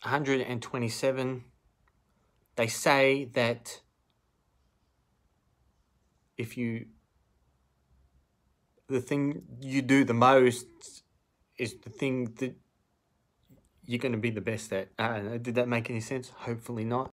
127. They say that the thing you do the most is the thing that you're going to be the best at. I don't know, did that make any sense? Hopefully not.